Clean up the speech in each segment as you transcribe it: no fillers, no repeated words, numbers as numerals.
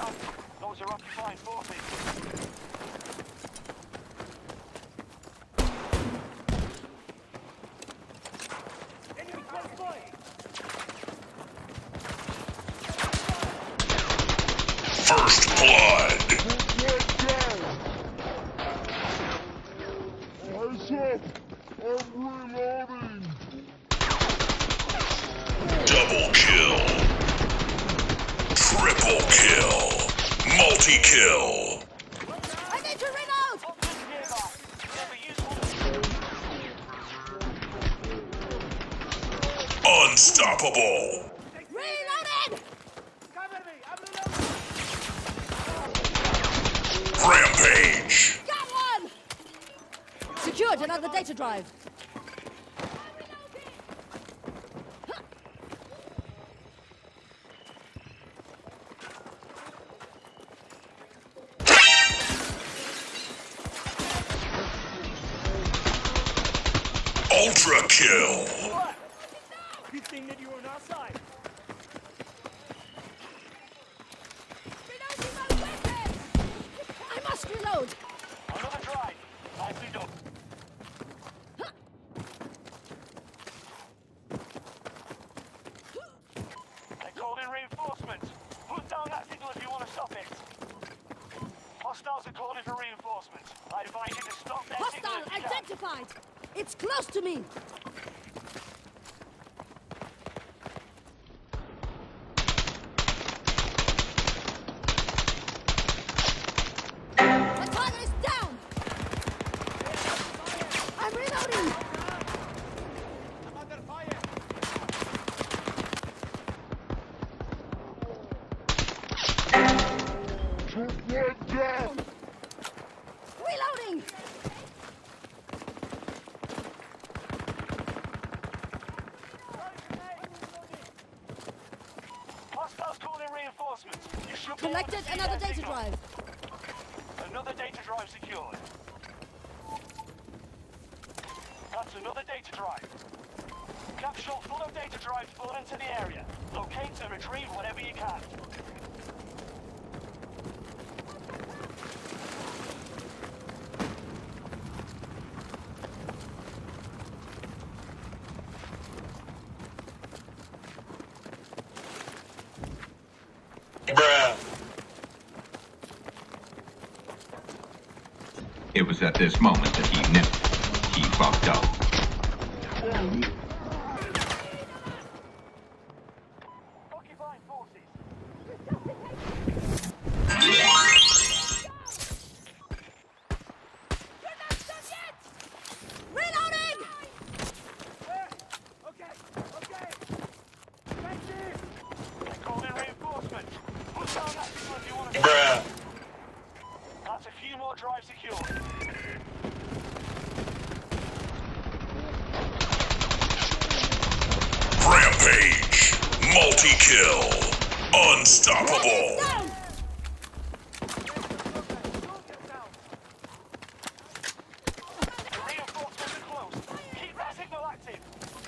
Those are occupying forces. Enemy close by. First blood. Eyes up! I'm reloading! Double kill. Triple kill. Multi-kill. I need to reload! Unstoppable. Reloading! Cover me! I'm reloading! Rampage. Got one! Secured another data drive. Ultra kill. Good thing that you were on our side. Reloading my weapon! I must reload! Another drive. Nicely done. They called in reinforcements. Put down that signal if you want to stop it. Hostiles are calling for reinforcements. I advise you to stop their signal Hostile if you can. identified! It's close to me! The target is down! I'm reloading! I'm under fire. Took one down! Reloading! Hostiles calling reinforcements. You should be able to Collected see another their data signal. drive. Another data drive secured. That's another data drive. Capsule full of data drives flown into the area. Locate and retrieve whatever you can. Bruh. It was at this moment that he knew he fucked up. Occupying forces. You're not done yet! Reloading! Okay. Thank you. They called in reinforcements. Put down that signal if you want to. Bruh. That's a few more drives secured. Rampage. Multi-kill. Unstoppable. Down! The reinforcements are close. Keep that signal active.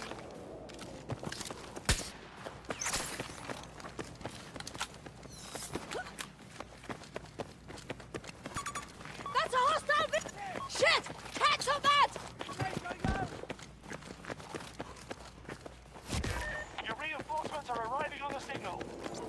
That's a hostile shit! Catch on that! Your reinforcements are arriving on the signal.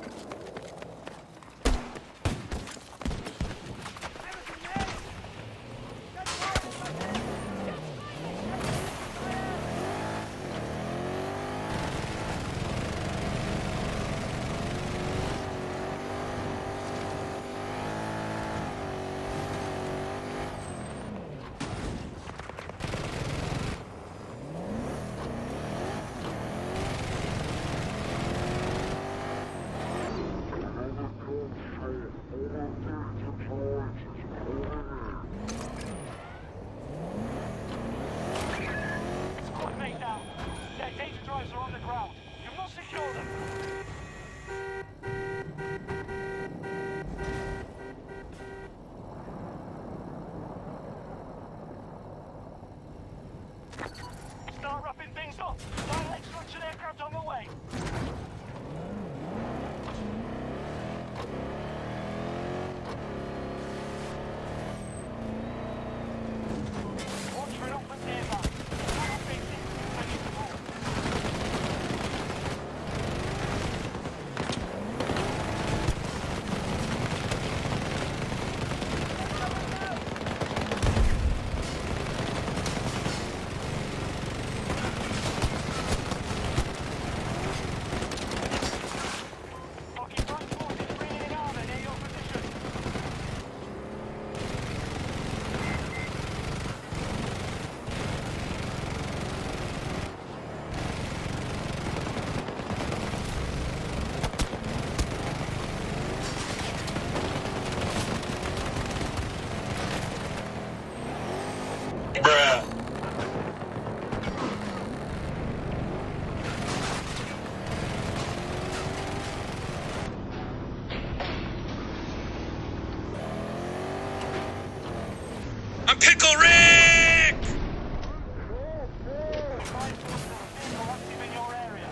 Squad mate down. Their data drives are on the ground. You must secure them. Start wrapping things up. Final extraction aircraft on the way. Pickle Rick! Find sources of a vehicle active in your area.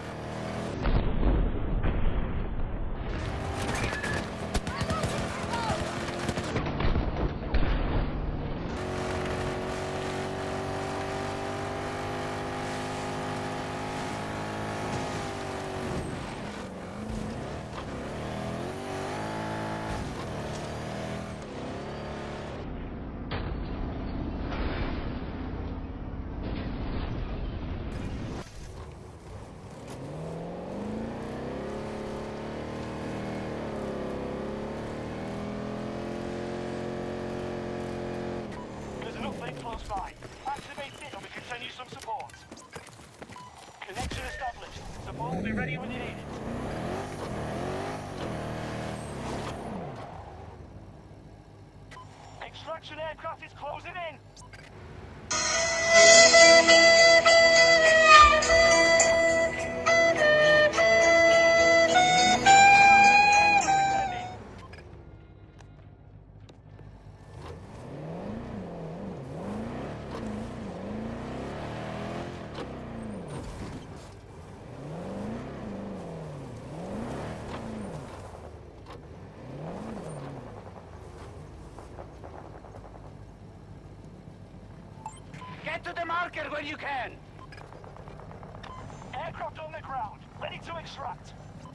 There's an uplink close by. Activate it and we can send you some support. Connection established. Support will be ready when you need it. Extraction aircraft is closing in. Get to the marker when you can. Aircraft on the ground, ready to extract.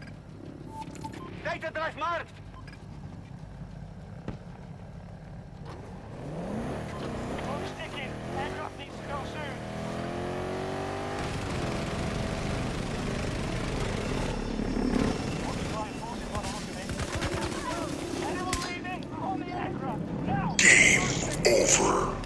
Data drive marked. Clock ticking. Aircraft needs to go soon. Flying forces by the look of it. Anyone leaving? On the aircraft, now! Game over.